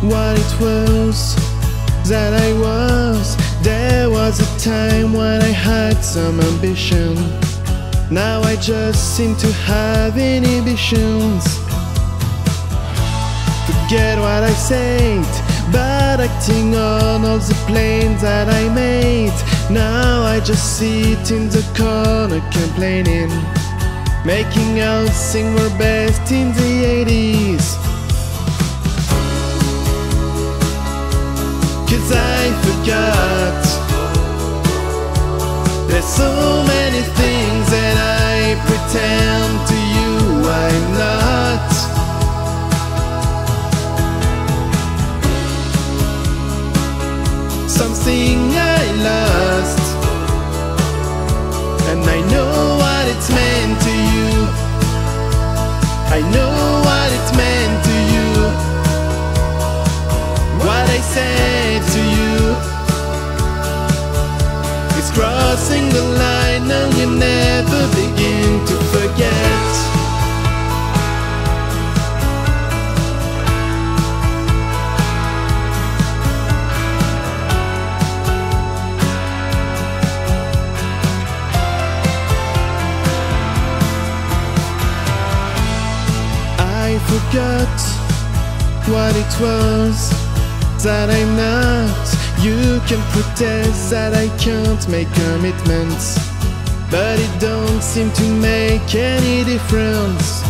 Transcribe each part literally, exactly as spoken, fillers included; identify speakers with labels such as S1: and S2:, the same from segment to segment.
S1: what it was that I was. There was a time when I had some ambition. Now I just seem to have inhibitions. Forget what I said, but acting on all the plans that I made. Now I just sit in the corner complaining, making out sing we're best in the eighties. Cause I forgot there's so many things that I pretend to you I'm not. Something I lost, and I know what it's meant to you. I know what it's meant to you. What I said to you is crossing the line, and you never begin to forget. I forgot what it was that I'm not. You can protest that I can't make commitments, but it don't seem to make any difference.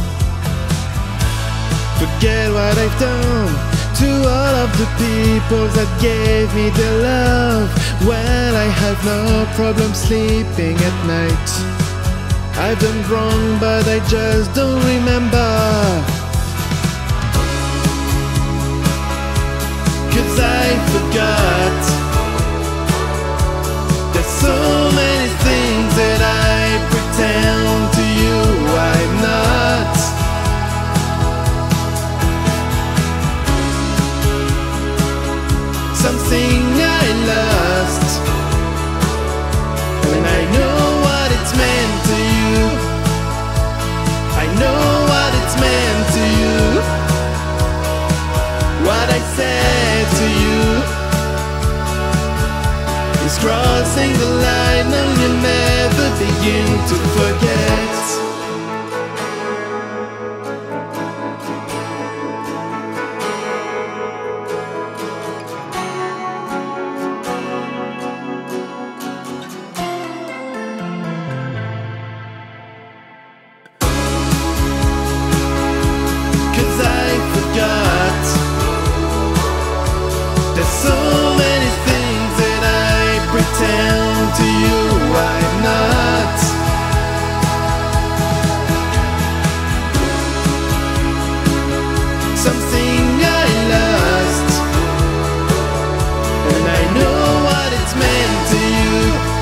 S1: Forget what I've done to all of the people that gave me their love. Well, I have no problem sleeping at night. I've done wrong, but I just don't remember. Cause I forgot there's so many things that I pretend to you I'm not. Something I lost, and I know what it's meant to you. I know what it's meant to you. What I said to you is crossing the line, and you never begin to forget. Cause I forgot there's so many things that I pretend to you I'm not. Something I lost, and I know what it's meant to you.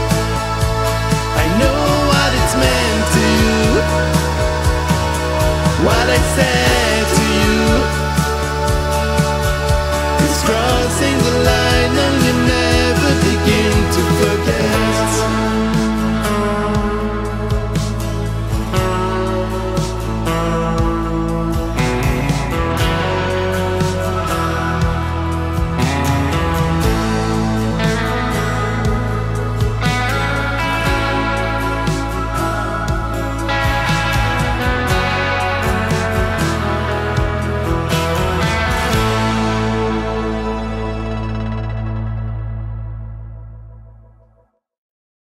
S1: I know what it's meant to you. What I said